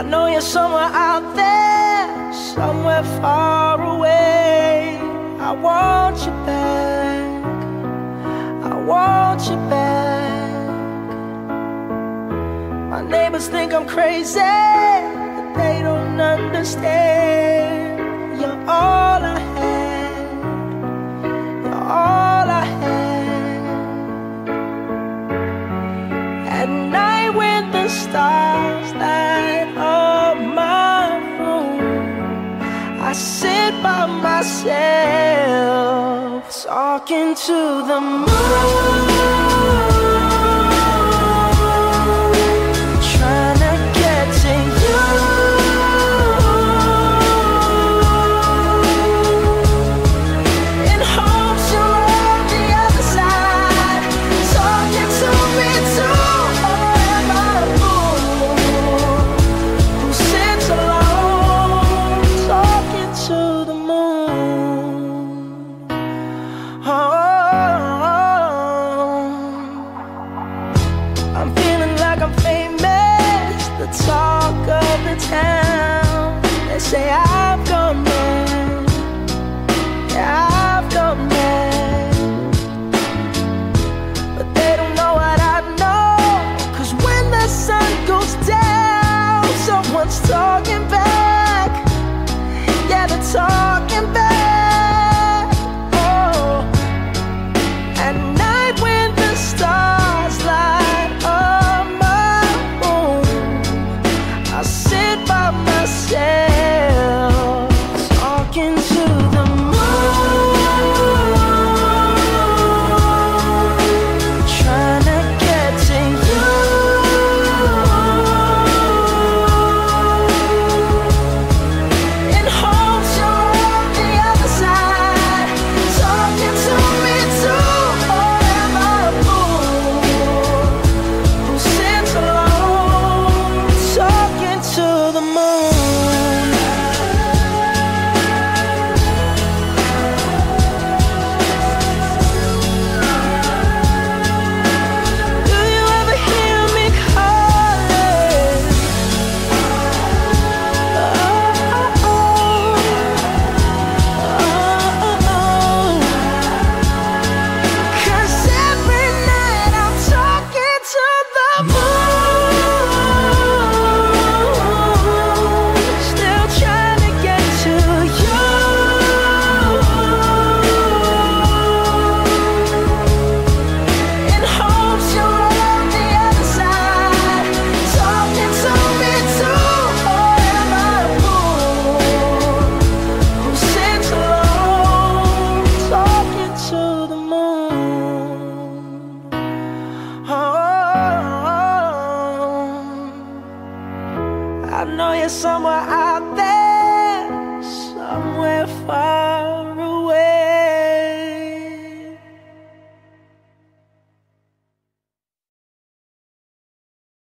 I know you're somewhere out there, somewhere far away. I want you back, I want you back. My neighbors think I'm crazy, but they don't understand. You're all I had, you're all I had. At night when the stars light up my room, I sit by myself, talking to the moon, trying to get to you. In hopes you're on the other side, talking to me too. Or am I a fool who sits alone, talking to the moon? I'm feeling like I'm famous, the talk of the town. They say I've gone mad, yeah, I've gone mad. But they don't know what I know, 'cause when the sun goes down, someone's talking back. Yeah, they're talking back. Oh, at night when the stars light up my room, I sit by myself, talking to the moon, trying to get to you. In hopes you're on the other side, talking to me too. Or am I a fool who sits alone, talking to the moon? Do you ever hear me calling? Oh, oh, oh. 'Cause every night I'm talking to the moon, still trying to get to you. In hopes you're on the other side, talking to me too. Or am I a fool who sits alone, talking to the moon? Oh, I know you're somewhere out there.